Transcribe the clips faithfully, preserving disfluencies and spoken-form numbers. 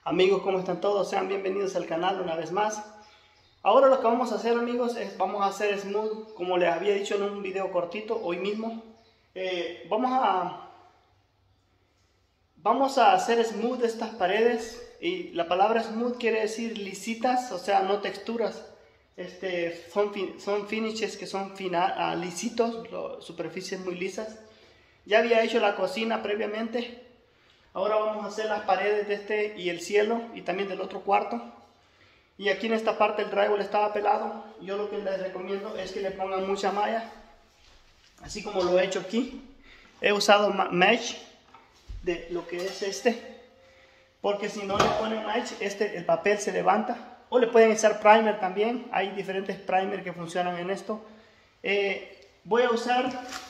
Amigos, ¿cómo están todos? Sean bienvenidos al canal una vez más. Ahora lo que vamos a hacer, amigos, es vamos a hacer smooth, como les había dicho en un video cortito hoy mismo. Eh, vamos a vamos a hacer smooth estas paredes, y la palabra smooth quiere decir lisitas, o sea, no texturas. Este, son, fin, son finishes que son fina, uh, lisitos, lo, superficies muy lisas. Ya había hecho la cocina previamente. Ahora vamos a hacer las paredes de este y el cielo y también del otro cuarto. Y aquí en esta parte el drywall estaba pelado. Yo lo que les recomiendo es que le pongan mucha malla, así como lo he hecho aquí. He usado mesh de lo que es este, porque si no le ponen mesh, este, el papel se levanta. O le pueden echar primer también. Hay diferentes primer que funcionan en esto. Eh, voy a usar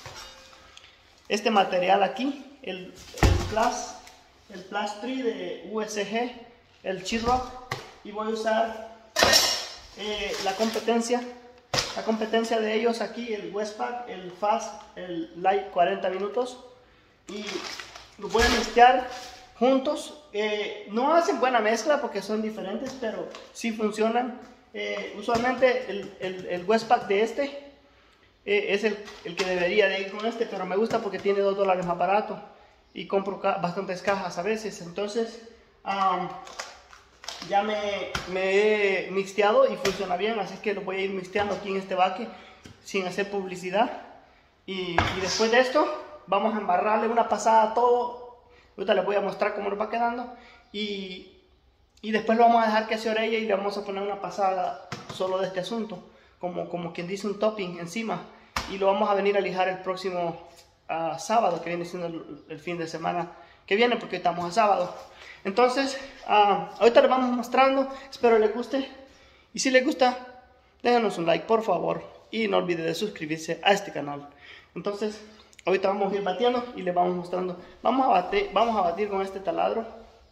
este material aquí, el, el Plus. el Plus tres de U S G, el Sheetrock, y voy a usar eh, la competencia la competencia de ellos aquí, el Westpac, el Fast, el Light cuarenta minutos, y los voy a mezclar juntos. Eh, no hacen buena mezcla porque son diferentes, pero sí funcionan. Eh, usualmente el, el, el Westpac de este eh, es el, el que debería de ir con este, pero me gusta porque tiene dos dólares más barato y compro ca bastantes cajas a veces. Entonces um, ya me, me he mixteado y funciona bien, así que lo voy a ir mixteando aquí en este baque sin hacer publicidad. Y, y después de esto vamos a embarrarle una pasada a todo. Ahorita les voy a mostrar cómo nos va quedando, y, y después lo vamos a dejar que se orelle y le vamos a poner una pasada solo de este asunto, como, como quien dice un topping encima, y lo vamos a venir a lijar el próximo Uh, sábado, que viene siendo el, el fin de semana que viene, porque estamos a sábado. Entonces uh, ahorita les vamos mostrando, espero les guste, y si les gusta déjanos un like por favor, y no olviden de suscribirse a este canal. Entonces ahorita vamos a ir batiendo y les vamos mostrando. Vamos a batir, vamos a batir con este taladro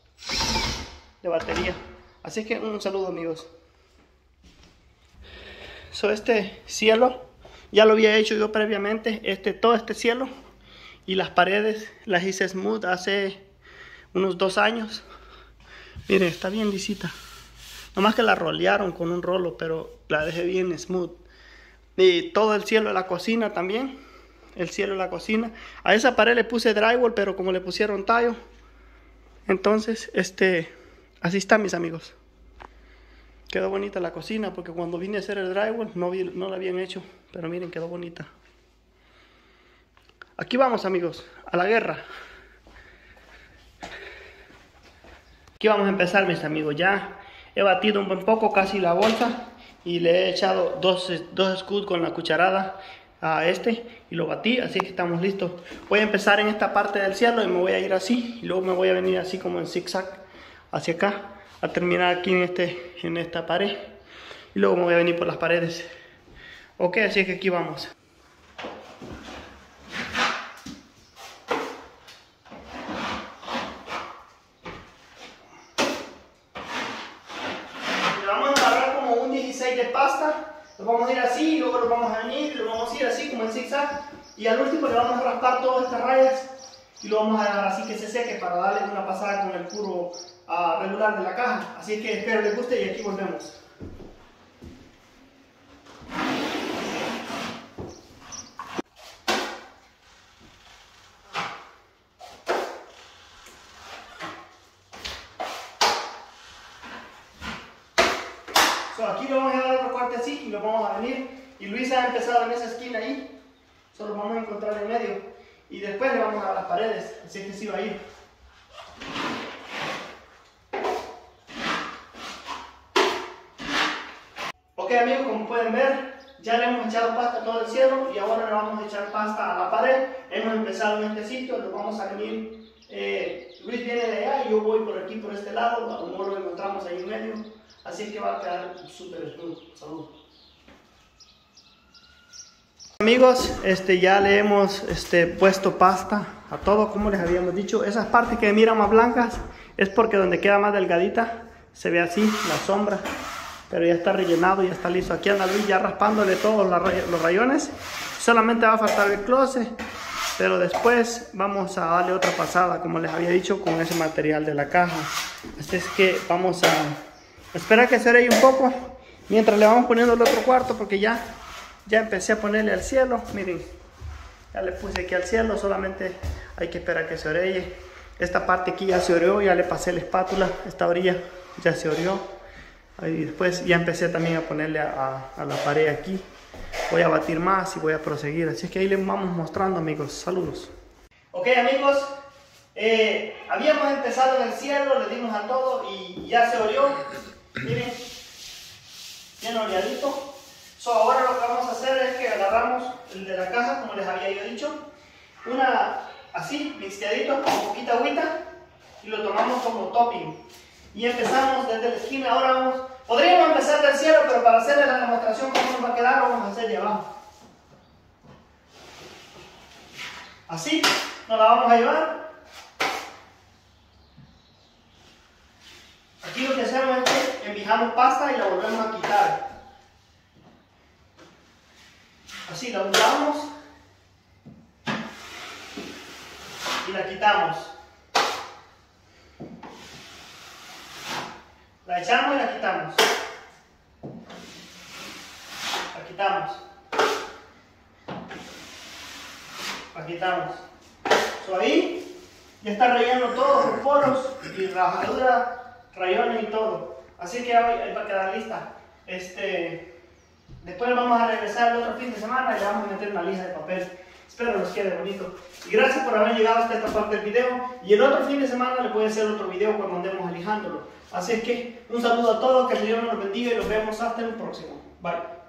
de batería, así que un saludo, amigos. So, este cielo ya lo había hecho yo previamente, este, todo este cielo, y las paredes las hice smooth hace unos dos años. Miren, está bien lisita. Nomás que la rolearon con un rolo, pero la dejé bien smooth. Y todo el cielo de la cocina también. El cielo de la cocina. A esa pared le puse drywall, pero como le pusieron tallo, entonces, este, así está, mis amigos. Quedó bonita la cocina, porque cuando vine a hacer el drywall no, vi, no la habían hecho. Pero miren, quedó bonita. Aquí vamos, amigos, a la guerra. Aquí vamos a empezar, mis amigos. Ya he batido un buen poco, casi la bolsa, y le he echado dos, dos scoops con la cucharada a este, y lo batí, así que estamos listos. Voy a empezar en esta parte del cielo y me voy a ir así, y luego me voy a venir así como en zigzag hacia acá, a terminar aquí en, este, en esta pared, y luego me voy a venir por las paredes. Ok, así que aquí vamos. Le vamos a embarrar como un dieciséis de pasta. Lo vamos a ir así, y luego lo vamos a venir, y lo vamos a ir así como en zigzag, y al último le vamos a raspar todas estas rayas y lo vamos a dejar así que se seque para darle una pasada con el puro uh, regular de la caja. Así que espero les guste y aquí volvemos. So, aquí lo vamos a dar otro corte así y lo vamos a venir, y Luisa ha empezado en esa esquina ahí, solo vamos a encontrar en medio, y después le vamos a dar las paredes, así que sí va a ir. Ok, amigos, como pueden ver, ya le hemos echado pasta a todo el cielo, y ahora le vamos a echar pasta a la pared. Hemos empezado en este sitio, lo vamos a venir, eh, Luis viene de allá y yo voy por aquí, por este lado, a lo mejor lo encontramos ahí en medio. Así que va a quedar súper smooth. Salud. Amigos, este, ya le hemos este, puesto pasta a todo, como les habíamos dicho. Esas partes que miran más blancas es porque donde queda más delgadita se ve así, la sombra. Pero ya está rellenado, ya está listo. Aquí anda Luis ya raspándole todos los rayones. Solamente va a faltar el closet pero después vamos a darle otra pasada, como les había dicho, con ese material de la caja. Así es que vamos a esperar que se ore un poco mientras le vamos poniendo el otro cuarto, porque ya, ya empecé a ponerle al cielo. Miren, ya le puse aquí al cielo, solamente hay que esperar que se orelle. Esta parte aquí ya se oreó, ya le pasé la espátula, esta orilla ya se oreó. Y después ya empecé también a ponerle a, a, a la pared aquí. Voy a batir más y voy a proseguir, así es que ahí les vamos mostrando, amigos. Saludos. Ok, amigos, eh, habíamos empezado en el cielo, le dimos a todo y ya se oreó. Miren, bien oreadito. So, ahora lo que vamos a hacer es que agarramos el de la caja, como les había yo dicho, una así, mixteadito, con poquita agüita, y lo tomamos como topping. Y empezamos desde la esquina. Ahora vamos, podríamos empezar del cielo, pero para hacerles la demostración cómo nos va a quedar, vamos a hacer de abajo. Así, nos la vamos a llevar. Aquí lo que hacemos es que envijamos pasta y la volvemos a quitar. Así, la untamos y la quitamos. La echamos y la quitamos. La quitamos. La quitamos. So, ahí ya está relleno todo con poros y rajadura, rayones y todo. Así que ahí va a quedar lista. Este, después vamos a regresar el otro fin de semana y le vamos a meter una lija de papel. Espero nos quede bonito. Y gracias por haber llegado hasta esta parte del video. Y el otro fin de semana le voy a hacer otro video cuando andemos alijándolo. Así es que un saludo a todos, que el Señor nos bendiga y nos vemos hasta el próximo. Bye.